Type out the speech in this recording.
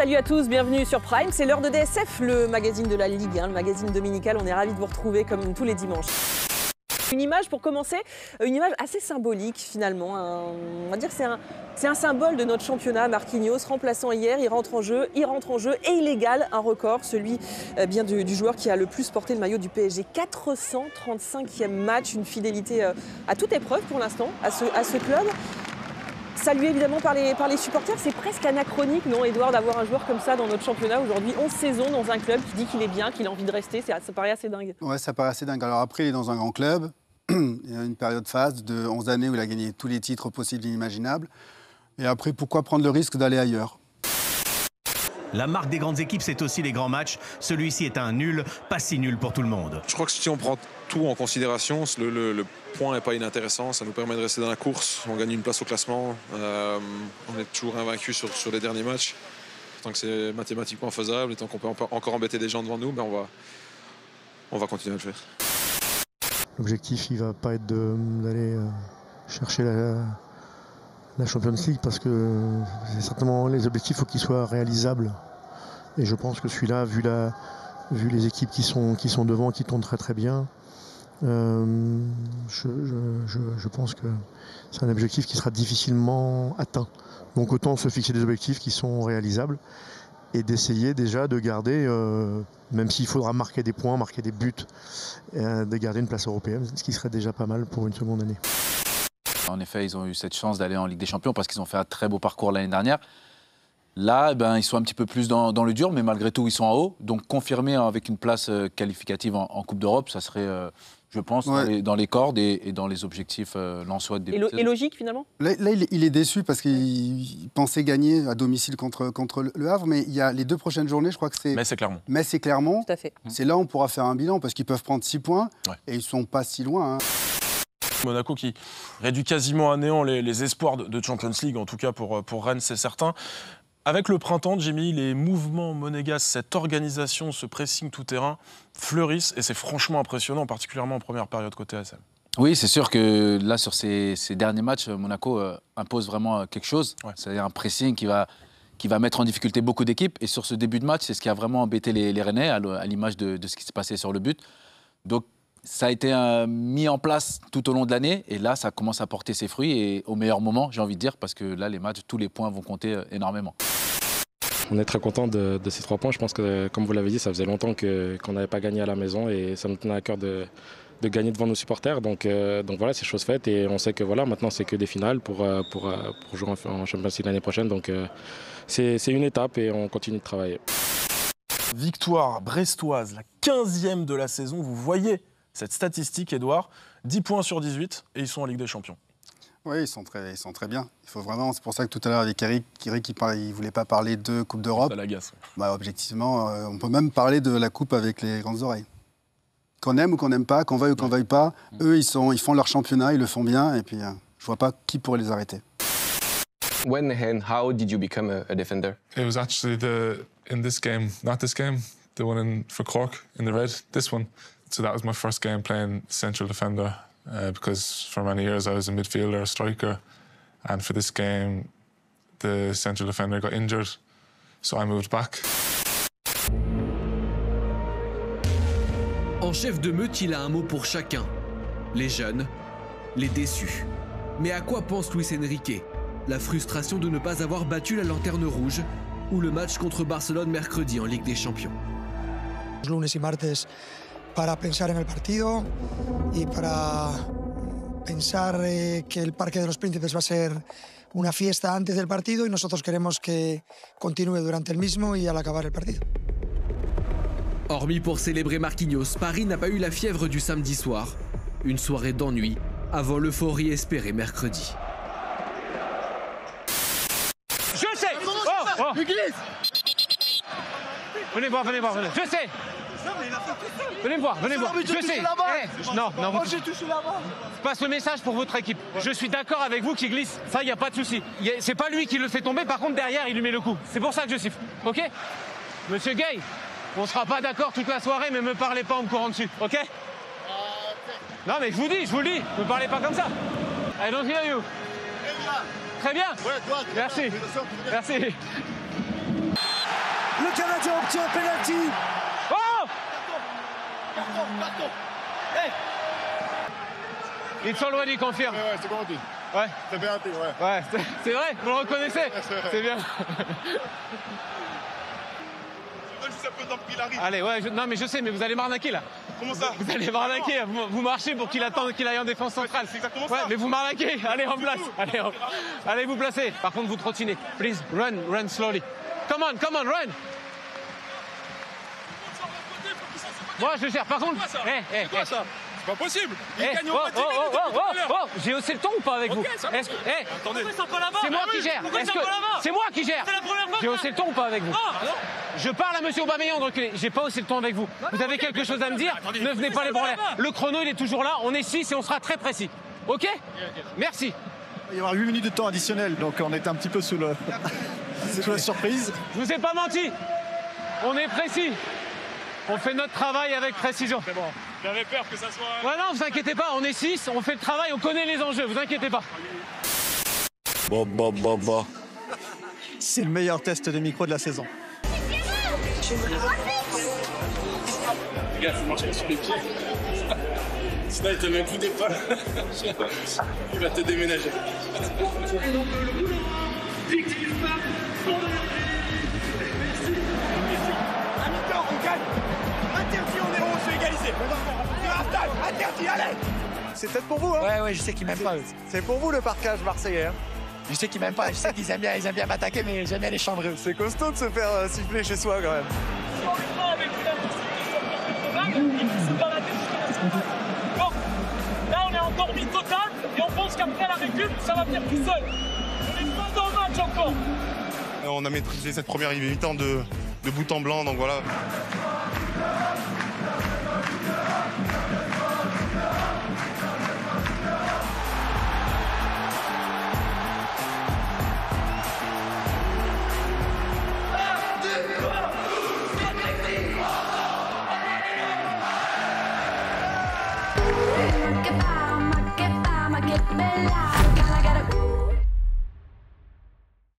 Salut à tous, bienvenue sur Prime. C'est l'heure de DSF, le magazine de la Ligue 1, le magazine dominical. On est ravis de vous retrouver comme tous les dimanches. Une image pour commencer, une image assez symbolique finalement. On va dire que c'est un symbole de notre championnat. Marquinhos, remplaçant hier, il rentre en jeu et il égale un record, celui bien du joueur qui a le plus porté le maillot du PSG. 435e match, une fidélité à toute épreuve pour l'instant à ce club. Salué évidemment par les supporters, c'est presque anachronique, non Edouard, d'avoir un joueur comme ça dans notre championnat aujourd'hui, 11 saisons dans un club qui dit qu'il est bien, qu'il a envie de rester, ça paraît assez dingue. Ouais, ça paraît assez dingue. Alors après, il est dans un grand club, il y a une période phase de 11 années où il a gagné tous les titres possibles et inimaginables. Et après, pourquoi prendre le risque d'aller ailleurs ? La marque des grandes équipes, c'est aussi les grands matchs. Celui-ci est un nul, pas si nul pour tout le monde. Je crois que si on prend tout en considération, le point n'est pas inintéressant. Ça nous permet de rester dans la course. On gagne une place au classement. On est toujours invaincu sur les derniers matchs. Tant que c'est mathématiquement faisable et tant qu'on peut encore embêter des gens devant nous, ben on va continuer à le faire. L'objectif, il ne va pas être d'aller chercher la Champions League parce que c'est certainement les objectifs, il faut qu'ils soient réalisables. Et je pense que celui-là, vu les équipes qui sont devant, qui tournent très très bien, je pense que c'est un objectif qui sera difficilement atteint. Donc autant se fixer des objectifs qui sont réalisables et d'essayer déjà de garder, même s'il faudra marquer des points, marquer des buts, de garder une place européenne, ce qui serait déjà pas mal pour une seconde année. En effet, ils ont eu cette chance d'aller en Ligue des Champions parce qu'ils ont fait un très beau parcours l'année dernière. Là, ils sont un petit peu plus dans le dur, mais malgré tout, ils sont en haut. Donc, confirmer avec une place qualificative en Coupe d'Europe, ça serait, je pense, ouais, dans les cordes et dans les objectifs lensois de début de saison. Et logique, finalement ? Là, il est déçu parce qu'il pensait gagner à domicile contre le Havre, mais il y a les 2 prochaines journées, je crois que c'est... Metz et Clermont. Metz et Clermont. Tout à fait. C'est là où on pourra faire un bilan parce qu'ils peuvent prendre 6 points et ils ne sont pas si loin. Monaco qui réduit quasiment à néant les espoirs de Champions League, en tout cas pour Rennes, c'est certain. Avec le printemps, Jimmy, les mouvements monégasques, cette organisation, ce pressing tout-terrain fleurissent et c'est franchement impressionnant, particulièrement en première période côté ASM. Oui, c'est sûr que là, sur ces derniers matchs, Monaco impose vraiment quelque chose. Ouais. C'est-à-dire un pressing qui va mettre en difficulté beaucoup d'équipes. Et sur ce début de match, c'est ce qui a vraiment embêté les Rennais, à l'image de ce qui s'est passé sur le but. Donc, ça a été mis en place tout au long de l'année et là, ça commence à porter ses fruits et au meilleur moment, j'ai envie de dire, parce que là, les matchs, tous les points vont compter énormément. On est très content de ces 3 points. Je pense que, comme vous l'avez dit, ça faisait longtemps qu'on n'avait pas gagné à la maison et ça nous tenait à cœur de gagner devant nos supporters. Donc voilà, c'est chose faite et on sait que voilà, maintenant, c'est que des finales pour jouer en Champions League l'année prochaine. Donc c'est une étape et on continue de travailler. Victoire brestoise, la 15e de la saison. Vous voyez cette statistique, Edouard, 10 points sur 18 et ils sont en Ligue des Champions. Oui, ils sont très bien. Il faut vraiment, c'est pour ça que tout à l'heure, avec Eric, il ne voulait pas parler de Coupe d'Europe. Ça l'agace. Ouais. Objectivement, on peut même parler de la Coupe avec les grandes oreilles. Qu'on aime ou qu'on n'aime pas, qu'on veuille ou qu'on ne veuille pas, eux, ils font leur championnat, ils le font bien, et puis je ne vois pas qui pourrait les arrêter. When and how did you become a defender? It was actually in this game, not this game, the one for Cork in the red, this one. So that was my first game playing central defender because for many years I was a midfielder, a striker, and for this game the central defender got injured, so I moved back. En chef de meute, il a un mot pour chacun. Les jeunes, les déçus. Mais à quoi pense Luis Enrique? La frustration de ne pas avoir battu la lanterne rouge ou le match contre Barcelone mercredi en Ligue des Champions. Lunes y martes para pensar en el partido y para pensar que el Parque de los Príncipes va a ser una fiesta antes del partido y nosotros queremos que continúe durante el mismo y al acabar el partido. Hormis pour célébrer Marquinhos, Paris n'a pas eu la fièvre du samedi soir. Une soirée d'ennui avant l'euphorie espérée mercredi. Je sais. Oh. Venez voir. Je sais. Venez me voir. Je sais. Non. Moi j'ai touché la balle. Je passe le message pour votre équipe. Je suis d'accord avec vous qu'il glisse. Ça, il n'y a pas de souci. C'est pas lui qui le fait tomber. Par contre, derrière, il lui met le coup. C'est pour ça que je siffle. OK? Monsieur Gay, on sera pas d'accord toute la soirée, mais me parlez pas en me courant dessus. OK? Non, mais je vous le dis. Me parlez pas comme ça. I don't hear you. Très bien. Merci. Canadien obtient un penalty. Oh! Carton. Hey. It's already confirmed. Ouais, c'est comment dit? Ouais. C'est penalty, ouais. Ouais, c'est vrai, vous le reconnaissez? C'est bien. Allez, ouais, non mais je sais, mais vous allez m'arnaquer là. Comment ça? Vous allez m'arnaquer, vous marchez pour qu'il attende qu'il aille en défense centrale. C'est exactement ouais, ça. mais vous m'arnaquez, allez en place. Allez vous placer. Par contre, vous trottinez. Please, run slowly. Come on, run. Moi, je gère. Par contre, c'est quoi ça? C'est pas possible. Il gagne au j'ai haussé le ton ou pas avec vous? Attendez. C'est moi qui gère. C'est moi qui gère. J'ai haussé le ton ou pas avec vous? Je parle à monsieur Aubameyang, reculez. J'ai pas haussé le ton avec vous. Vous avez quelque chose à me dire? Ne venez pas les branler. Le chrono, il est toujours là. On est 6 et on sera très précis. Ok? Merci. Il va y avoir 8 minutes de temps additionnel, donc on était un petit peu sous la surprise. Je vous ai pas menti. On est précis. On fait notre travail avec précision. C'est bon. J'avais peur que ça soit... Ouais, non, vous inquiétez pas, on est 6, on fait le travail, on connaît les enjeux, vous inquiétez pas. C'est le meilleur test de micro de la saison. Les gars, faut marcher sur les pieds. Sinon, il te met un coup d'épaule. Il va te déménager. Interdit, on est rouge, c'est égalisé. Interdit, allez. C'est peut-être pour vous, hein? Ouais, je sais qu'ils m'aiment pas. C'est pour vous le parquage marseillais, hein? Je sais qu'ils m'aiment pas. Je sais qu'ils aiment bien m'attaquer, mais j'aime bien les chambrer. C'est costaud de se faire siffler chez soi, quand même. Bon, là, on est en dormie totale et on pense qu'après la récup, ça va venir tout seul. On est pas dans le match encore. On a maîtrisé cette première mi-temps de bout en blanc, donc voilà. Che fama, che bella,